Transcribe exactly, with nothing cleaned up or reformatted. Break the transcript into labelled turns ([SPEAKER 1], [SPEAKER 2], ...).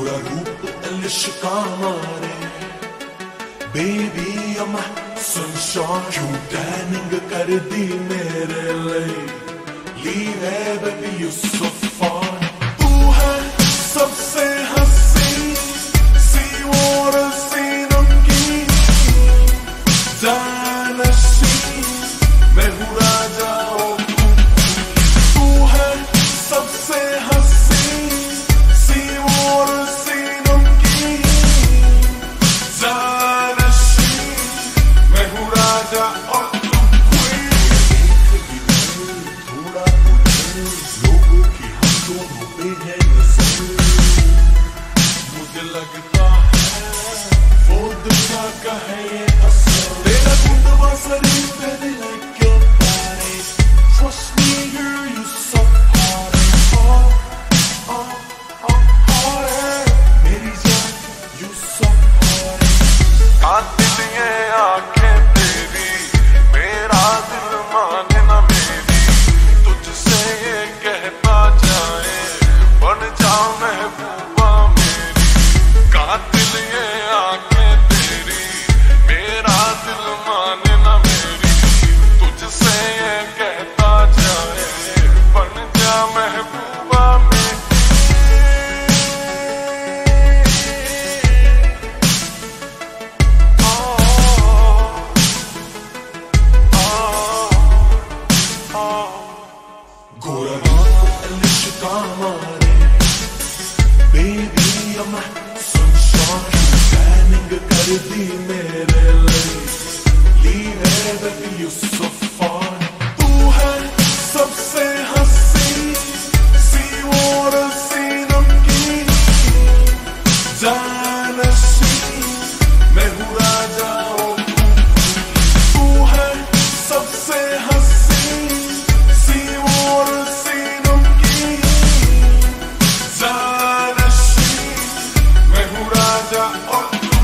[SPEAKER 1] गोरा रूप इश्का मारे बेबी अम्मा sunshine क्यों टैनिंग कर दी मेरे लिए लीव है बेबी यू सो फाइन तू है सबसे हसीन सी और सीनों की जानशी मैं हूँ राजा तू है सबसे हसीन सी और सीनों की जानशी मैं हूँ राजा और तू क्वीन थोड़ा लोगों की हम दोनों पे है नजर मुझे लगता है वो दुनिया का है ये असर तेरा गुंडवा शरीर पे दिल क्यों तारे Trust me girl you so hard oh oh oh hard मेरी जान you so hard आती है आंखें तेरी मेरा दिल माने ना मेरी तुझसे ये कहता जाए बन जाओ महबूबा मेरी कातिल ये आंखें तेरी मेरा दिल माने ना मेरी तुझसे ये कहता जाए बन जा महबूबा मेरी गोरा रूप इश्का मारे बेबी अम्मा sunshine टैनिंग कर दी मेरे लिए लीव है बेबी यू सो फाइन तू है सबसे हसीन सी और सीनों की जानशी मैं हूँ राजा तू है सबसे हसीन सी और सीनों की जानशी मैं हूँ राजा और